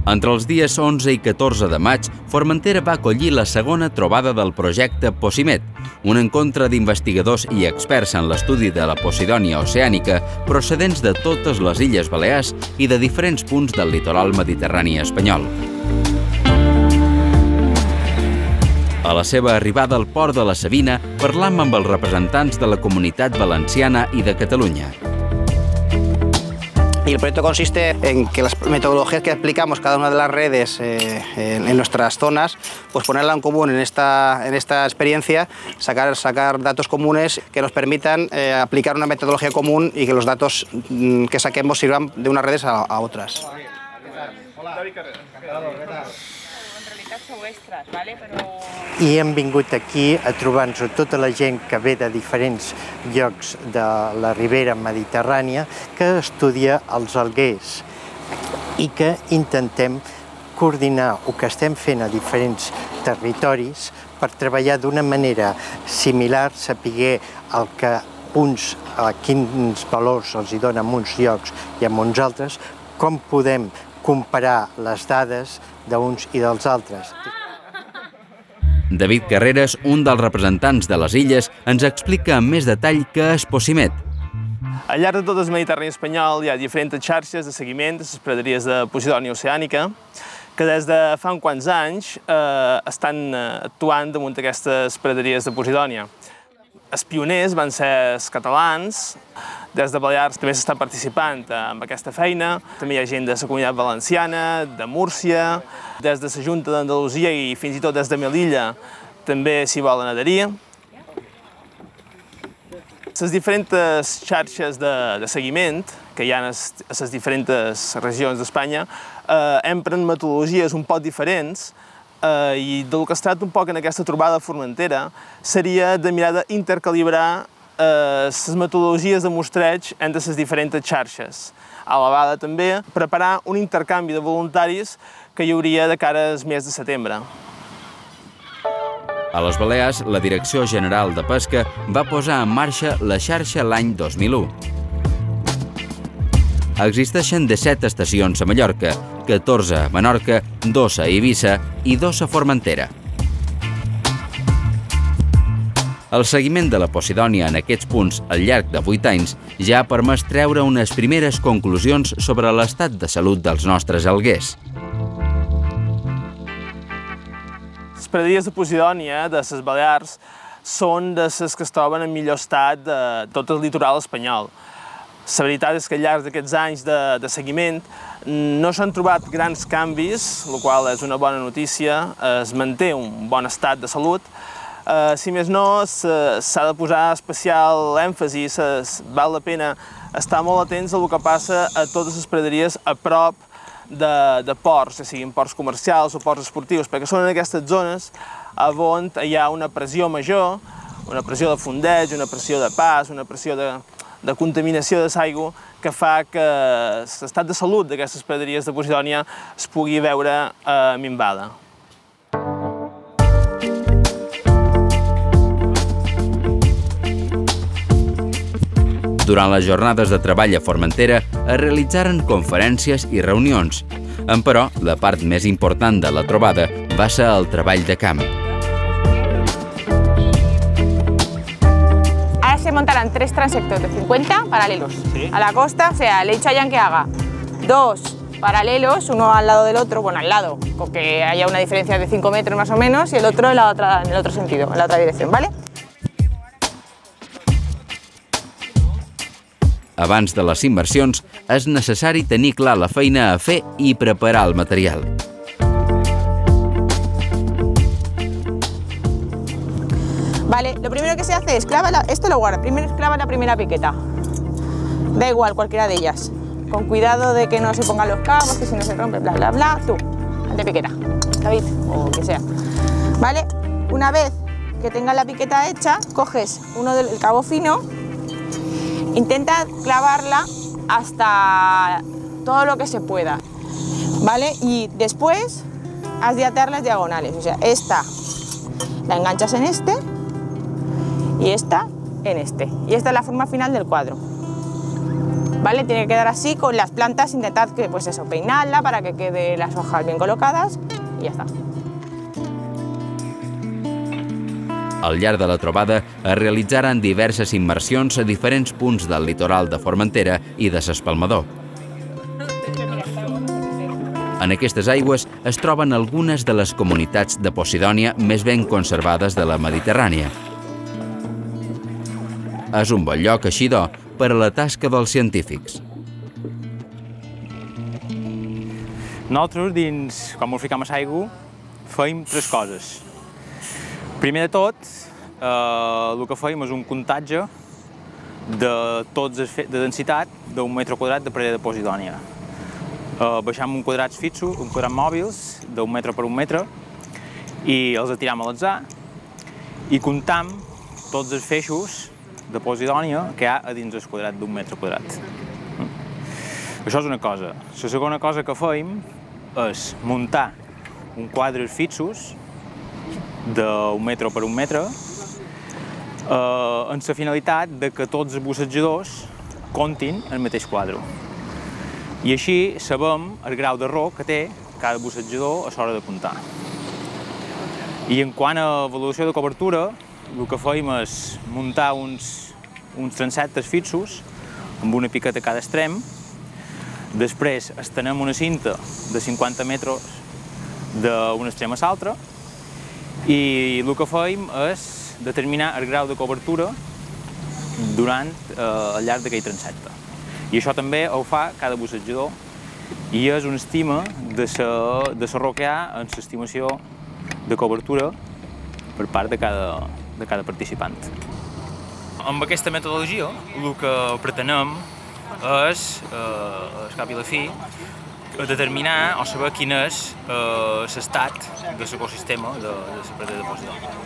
Entre els dies 11 i 14 de maig, Formentera va acollir la segona trobada del projecte Posimet, un encontre d'investigadors i experts en l'estudi de la Posidònia oceànica procedents de totes les Illes Balears i de diferents punts del litoral mediterrani espanyol. A la seva arribada al port de la Savina, parlam amb els representants de la Comunitat Valenciana i de Catalunya. Y el proyecto consiste en que las metodologías que aplicamos cada una de las redes en nuestras zonas, pues ponerla en común en esta experiencia, sacar datos comunes que nos permitan aplicar una metodología común y que los datos que saquemos sirvan de unas redes a otras. I hem vingut aquí a trobar-nos tota la gent que ve de diferents llocs de la ribera mediterrània que estudia els alguers i que intentem coordinar el que estem fent a diferents territoris per treballar d'una manera similar, saber quins valors els hi donen en uns llocs i en uns altres, com podem comparar les dades d'uns i dels altres. David Carreras, un dels representants de les illes, ens explica amb més detall què és Posimet. Al llarg de tot el Mediterrani espanyol hi ha diferents xarxes de seguiment de les praderies de Posidònia oceànica que des de fa uns quants anys estan actuant damunt d'aquestes praderies de Posidònia. Els pioners van ser els catalans. Des de Balears també s'està participant en aquesta feina. També hi ha gent de la Comunitat Valenciana, de Múrcia, des de la Junta d'Andalusia i fins i tot des de Melilla també s'hi volen adherir. Les diferents xarxes de seguiment que hi ha a les diferents regions d'Espanya empren metodologies un poc diferents i del que es tracta un poc en aquesta trobada a Formentera seria de mirar d'intercalibrar les metodologies de mostreig entre les diferents xarxes. A la vegada també preparar un intercanvi de voluntaris que hi hauria de cara al mes de setembre. A les Balears, la Direcció General de Pesca va posar en marxa la xarxa l'any 2001. Existeixen 17 estacions a Mallorca, 14 a Menorca, 2 a Eivissa i 2 a Formentera. El seguiment de la Posidònia en aquests punts al llarg de 8 anys ja ha permès treure unes primeres conclusions sobre l'estat de salut dels nostres alguers. Les praderies de Posidònia de les Balears són de les que es troben en millor estat de tot el litoral espanyol. La veritat és que al llarg d'aquests anys de seguiment no s'han trobat grans canvis, el qual és una bona notícia, es manté un bon estat de salut. Si més no, s'ha de posar especial èmfasi, val la pena estar molt atents a el que passa a totes les praderies a prop de ports, ja siguin ports comercials o ports esportius, perquè són en aquestes zones on hi ha una pressió major, una pressió de fondeig, una pressió de pas, una pressió de contaminació de l'aigua que fa que l'estat de salut d'aquestes praderies de Posidònia es pugui veure minvada. Durant les jornades de treball a Formentera es realitzaren conferències i reunions, però la part més important de la trobada va ser el treball de camp. Ahora se montarán 3 transectos de 50 paralelos a la costa, o sea, le he dicho a Jan que haga 2 paralelos, uno al lado del otro, bueno, al lado, con que haya una diferencia de 5 metros más o menos, y el otro en el otro sentido, en la otra dirección, ¿vale? Abans de les inversions, és necessari tenir clar la feina a fer i preparar el material. Vale, lo primero que se hace es esto lo guarda, primero clava la primera piqueta. Da igual, cualquiera de ellas. Con cuidado de que no se pongan los cabos, que si no se rompe, bla, bla, bla. Tú, de piqueta, David, o que sea. Vale, una vez que tengas la piqueta hecha, coges el cabo fino, intenta clavarla hasta todo lo que se pueda, ¿vale? Y después has de atar las diagonales, o sea, esta la enganchas en este y esta en este. Y esta es la forma final del cuadro. ¿vale? Tiene que quedar así con las plantas, intentad que, pues eso, peinarla para que queden las hojas bien colocadas y ya está. Al llarg de la trobada es realitzaren diverses immersions a diferents punts del litoral de Formentera i de s'Espalmador. En aquestes aigües es troben algunes de les comunitats de Posidònia més ben conservades de la Mediterrània. És un bon lloc, així doncs, per a la tasca dels científics. Nosaltres, quan ens ficam a l'aigua, feim tres coses. Primer de tot, el que feim és un comptatge de densitat d'un metre quadrat de paret de Posidònia. Baixem uns quadrats fixos, uns quadrats mòbils, d'un metre per un metre, i els atiram a l'atzar i comptam tots els feixos de Posidònia que hi ha a dins el quadrat d'un metre quadrat. Això és una cosa. La segona cosa que feim és muntar uns quadres fixos d'un metre per un metre amb la finalitat que tots els bussejadors comptin el mateix quadre. I així sabem el grau d'error que té cada bussejador a l'hora de comptar. I en quant a avaluació de cobertura, el que feim és muntar uns transeptes fixos amb una piqueta a cada extrem. Després estenem una cinta de 50 metres d'un extrem a l'altre i el que feim és determinar el grau de cobertura durant al llarg d'aquell transepte. I això també ho fa cada bussejador i és una estima de l'error que hi ha en l'estimació de cobertura per part de cada participant. Amb aquesta metodologia el que pretenem és, al cap i la fi, determinar o saber quin és l'estat de l'ecosistema de la paret de Posidònia.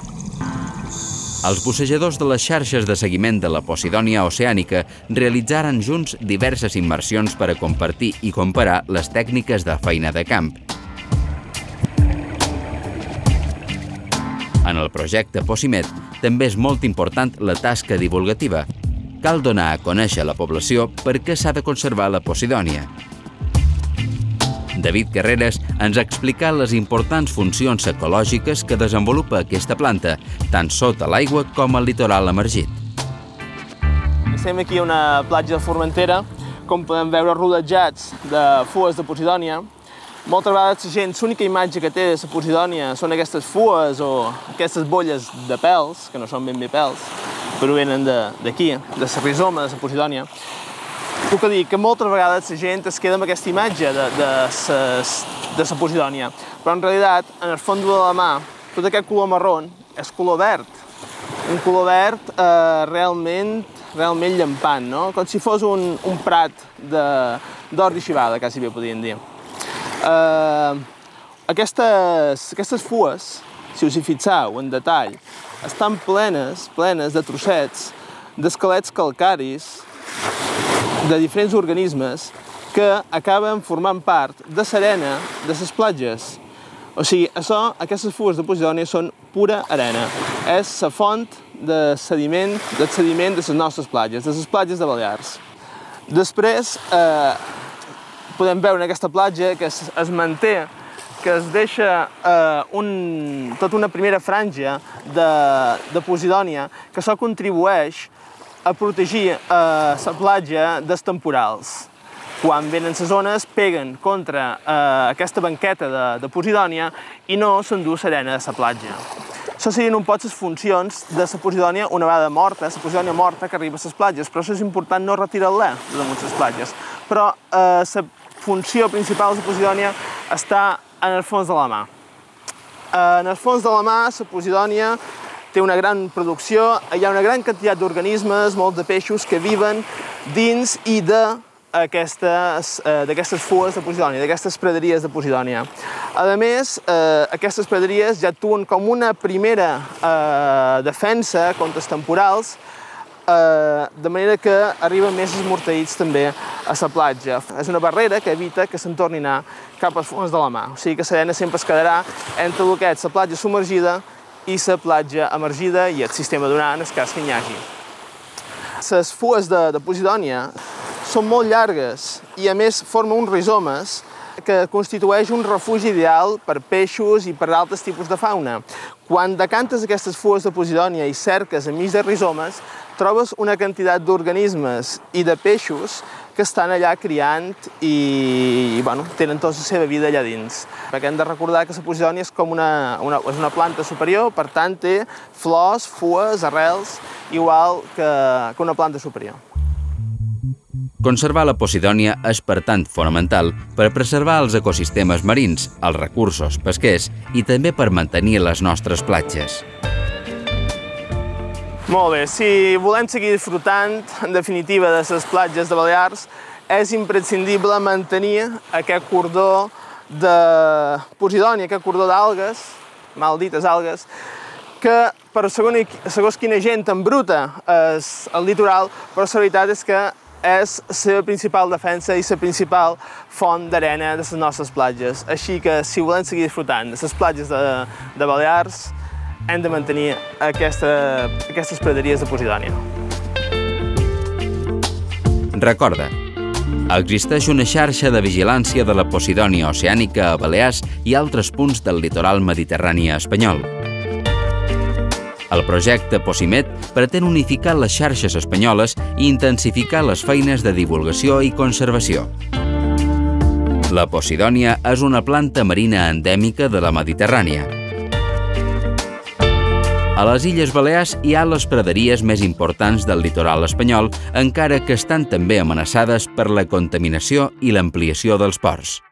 Els bussejadors de les xarxes de seguiment de la Posidònia oceànica realitzaren junts diverses immersions per a compartir i comparar les tècniques de feina de camp. En el projecte Posimet també és molt important la tasca divulgativa. Cal donar a conèixer a la població per què s'ha de conservar la Posidònia. David Carreras ens ha explicat les importants funcions ecològiques que desenvolupa aquesta planta, tant sota l'aigua com al litoral emergit. Estem aquí a una platja de Formentera, com podem veure rodejats de fues de Posidònia. Moltes vegades la gent, l'única imatge que té de la Posidònia són aquestes fues o aquestes bolles de pèls, que no són ben bé pèls, però venen d'aquí, de la rizoma de la Posidònia. Puc dir que moltes vegades la gent es queda amb aquesta imatge de la Posidònia, però en realitat, en el fons de la mà, tot aquest color marró és color verd. Un color verd realment llampant, no? Com si fos un prat d'or i civada, quasi bé podríem dir. Aquestes fues, si us hi fixeu en detall, estan plenes de trossets d'esquelets calcaris de diferents organismes que acaben formant part de l'arena de les platges. O sigui, aquestes fues de Posidònia són pura arena. És la font del sediment de les nostres platges, de les platges de Balears. Després podem veure en aquesta platja que es manté, que es deixa tota una primera franja de Posidònia, que això contribueix a protegir la platja dels temporals. Quan venen les ones, peguen contra aquesta banqueta de Posidònia i no s'endú l'arena de la platja. Això serien un poc les funcions de la Posidònia una vegada morta, la Posidònia morta que arriba a les platges, però això és important no retirar-la de damunt les platges. Però la funció principal de la Posidònia està en el fons de la mà. En el fons de la mà, la Posidònia té una gran producció, hi ha una gran quantitat d'organismes, molts de peixos, que viven dins i d'aquestes fues de Posidònia, d'aquestes praderies de Posidònia. A més, aquestes praderies ja actuen com una primera defensa contra els temporals, de manera que arriben més esmorteïts també a la platja. És una barrera que evita que se'n torni a anar cap al fons de la mà. O sigui que l'arena sempre es quedarà entre el que és la platja submergida i la platja emergida i el sistema d'onada en el cas que n'hi hagi. Les fues de Posidònia són molt llargues i a més formen uns rizomes que constitueix un refugi ideal per peixos i per altres tipus de fauna. Quan decantes aquestes fues de posidònia i cerques enmig de rizomes, trobes una quantitat d'organismes i de peixos que estan allà criant i tenen tota la seva vida allà dins. Perquè hem de recordar que la posidònia és com una planta superior, per tant té flors, fues, arrels, igual que una planta superior. Conservar la posidònia és, per tant, fonamental per preservar els ecosistemes marins, els recursos pesquers i també per mantenir les nostres platges. Molt bé, si volem seguir disfrutant, en definitiva, de les platges de Balears, és imprescindible mantenir aquest cordó de posidònia, aquest cordó d'algues, mal dites algues, que per segons quina gent embruta el litoral, però la veritat és que és la principal defensa i la principal font d'arena de les nostres platges. Així que, si volem seguir disfrutant de les platges de Balears, hem de mantenir aquestes praderies de posidònia. Recorda, existeix una xarxa de vigilància de la posidònia oceànica a Balears i altres punts del litoral mediterrani espanyol. El projecte Posimet pretén unificar les xarxes espanyoles i intensificar les feines de divulgació i conservació. La posidònia és una planta marina endèmica de la Mediterrània. A les Illes Balears hi ha les praderies més importants del litoral espanyol, encara que estan també amenaçades per la contaminació i l'ampliació dels ports.